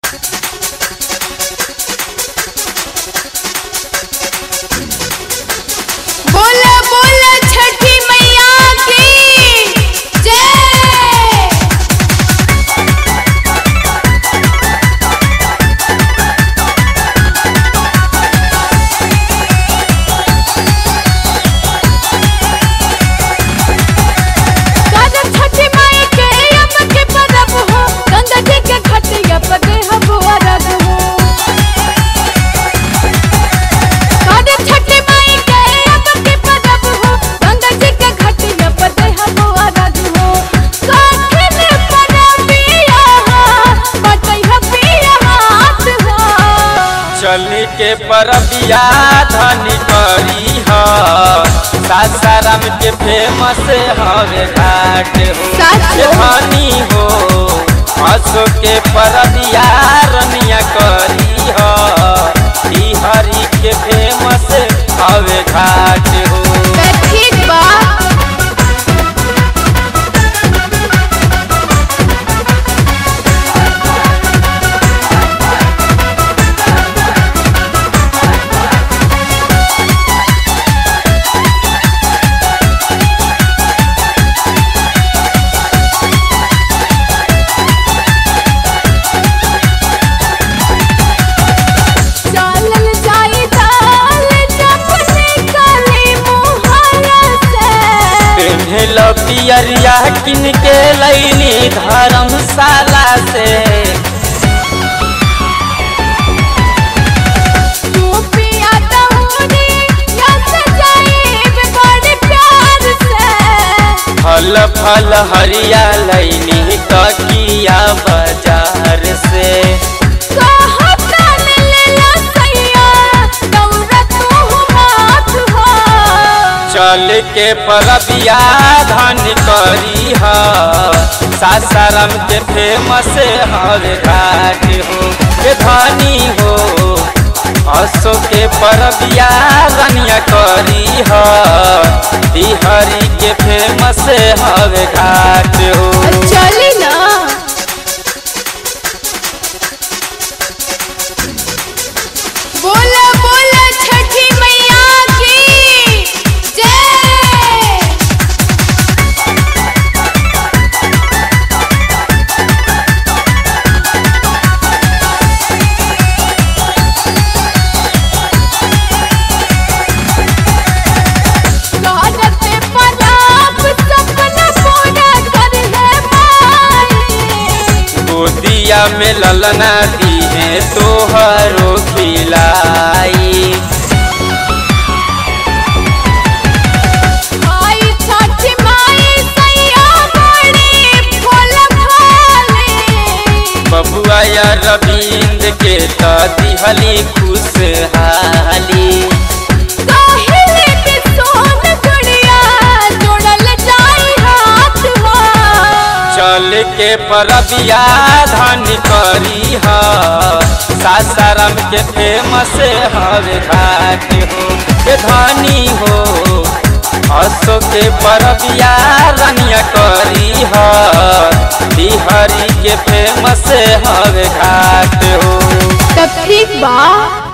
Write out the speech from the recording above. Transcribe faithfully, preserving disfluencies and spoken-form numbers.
बोला बोला छठी मैया की जय। गाजर छठी माई के अब के परब हो, गंगा जी के घाटिया पर देहब अरग हो। गाजर छठी माई के अब के परब हो, गंगा जी के घाटिया पर देहब अरग हो। काठिन परबिया बटैहा पिया हाथ हो। चल के परबिया धनी करी ह, सासाराम के फेमस हवे घाट हो। धनी हो हसो के परबिया रनिया करी ह, हरी के फेमस हवे घाट हो। ठीक बा। चालल जाई दाल जब निकली मुहरा से। पेन्हल पियरिया किन के लैनी धर्मशाला से। तू पिया दहुरी या सजाईब बड़ प्यार से। फल फल हरिया लैनी तकिया बाजार से। कहतन लेला सैया दौरा तू माथ हो। चल के परबिया धन करी ह, सासाराम के फेमस हवे घाट हो। के धनी हो हसो के परबिया रनिया करी ह, हरी के फेमस हवे घाट हो। चली ना। बोला बोला छठी मैया की जय। गाजते पराप सपना पूरा कर है माई। गोदिया में ललना दी है तोहरो खिलाई। आई छठी माई सैया बड़ी फूल फले। बबुआ या रविंद के त दिहली खुशहाली। काहिले के सोन गुड़िया जोड़ल जाई हाथ हो। चल के परबिया धन करी ह, सासाराम के फेमस हवे घाट हो। के धनी हो हसो के परबिया रनिया करी ह, हरी के फेमस हवे घाट हो। तब ठीक बा।